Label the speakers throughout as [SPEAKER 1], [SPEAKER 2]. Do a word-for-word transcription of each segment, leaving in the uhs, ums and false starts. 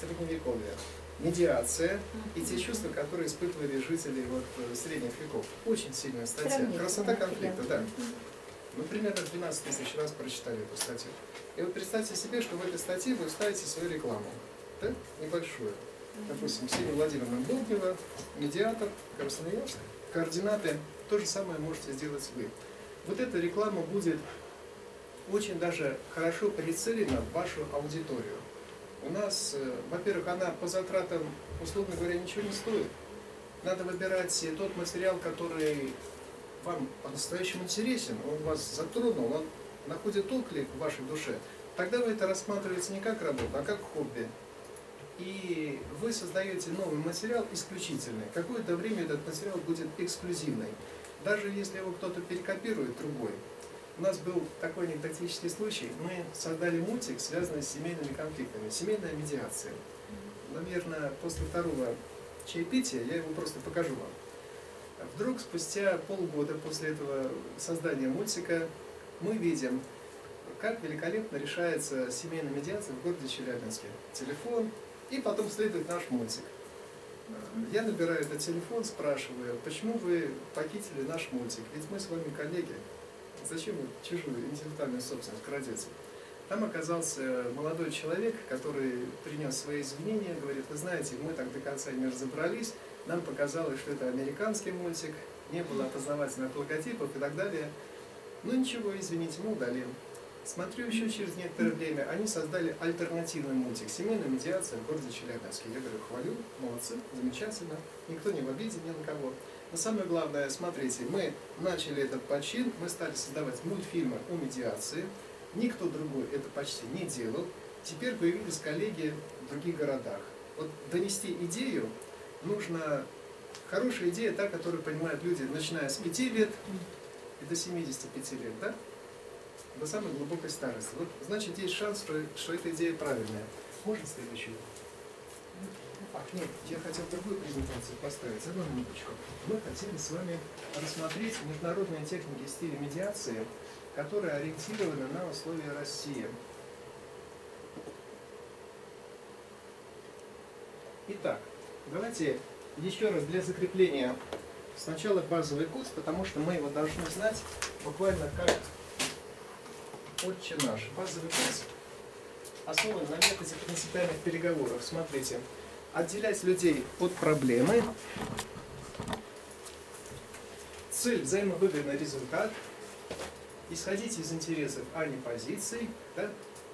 [SPEAKER 1] Средневековья. Медиация и те чувства, которые испытывали жители вот, средних веков. Очень сильная статья. Красота конфликта, да. Мы примерно двенадцать тысяч раз прочитали эту статью. И вот представьте себе, что в этой статье вы ставите свою рекламу, да? Небольшую. Допустим, Ксения Владимировна Болднева, медиатор, Красноярск, координаты. То же самое можете сделать вы. Вот эта реклама будет очень даже хорошо прицелена в вашу аудиторию. У нас, во-первых, она по затратам, условно говоря, ничего не стоит. Надо выбирать тот материал, который вам по-настоящему интересен, он вас затронул, он находит отклик в вашей душе. Тогда вы это рассматриваете не как работу, а как хобби. И вы создаете новый материал исключительный. Какое-то время этот материал будет эксклюзивный. Даже если его кто-то перекопирует другой. У нас был такой анекдотический случай. Мы создали мультик, связанный с семейными конфликтами. Семейная медиация. Наверное, после второго чаепития я его просто покажу вам. Вдруг, спустя полгода после этого создания мультика, мы видим, как великолепно решается семейная медиация в городе Челябинске. Телефон, и потом следует наш мультик. Я набираю этот телефон, спрашиваю, почему вы похитили наш мультик? Ведь мы с вами коллеги. Зачем вы чужую интеллектуальную собственность крадете? Там оказался молодой человек, который принес свои извинения, говорит, вы знаете, мы так до конца не разобрались, нам показалось, что это американский мультик, не было опознавательных логотипов и так далее. Ну ничего, извините, мы удалим. Смотрю, еще через некоторое время они создали альтернативный мультик «Семейная медиация в городе Челябинске». Я говорю, хвалю, молодцы, замечательно, никто не в обиде ни на кого. Но самое главное, смотрите, мы начали этот почин, мы стали создавать мультфильмы о медиации, никто другой это почти не делал. Теперь появились коллеги в других городах. Вот донести идею нужно, хорошая идея, та, которую понимают люди, начиная с пяти лет и до семидесяти пяти лет, да? До самой глубокой старости. Вот, значит, есть шанс, что, что эта идея правильная. Можно следующую? Ах, нет, я хотел другую презентацию поставить. Одну минуточку. Мы хотели с вами рассмотреть международные техники стиля медиации, которые ориентированы на условия России. Итак, давайте еще раз для закрепления сначала базовый курс, потому что мы его должны знать буквально как «Отче наш». Базовый курс основан на методе принципиальных переговоров. Смотрите, отделять людей от проблемы, цель – взаимовыгодный результат, исходить из интересов, а не позиций, да?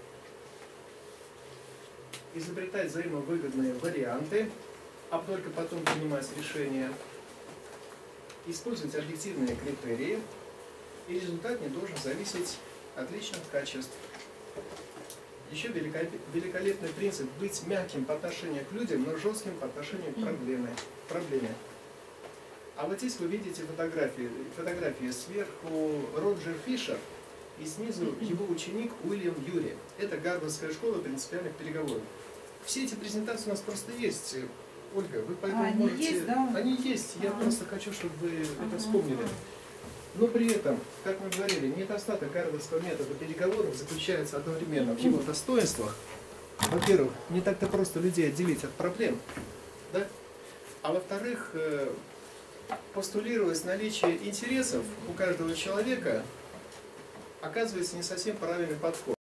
[SPEAKER 1] Изобретать взаимовыгодные варианты, а только потом принимать решения, использовать объективные критерии, и результат не должен зависеть от личных качеств. Еще великолепный принцип – быть мягким по отношению к людям, но жестким по отношению к проблеме. проблеме. А вот здесь вы видите фотографии. Фотографии сверху Роджер Фишер и снизу его ученик Уильям Юри. Это Гарвардская школа принципиальных переговоров. Все эти презентации у нас просто есть. Ольга, вы поэтому
[SPEAKER 2] а,
[SPEAKER 1] можете...
[SPEAKER 2] Они есть, да?
[SPEAKER 1] Они есть. Я
[SPEAKER 2] а.
[SPEAKER 1] просто хочу, чтобы вы это вспомнили. Но при этом, как мы говорили, недостаток гарвардского метода переговоров заключается одновременно в его достоинствах. Во-первых, не так-то просто людей отделить от проблем, да? А во-вторых, постулировать наличие интересов у каждого человека оказывается не совсем правильный подход.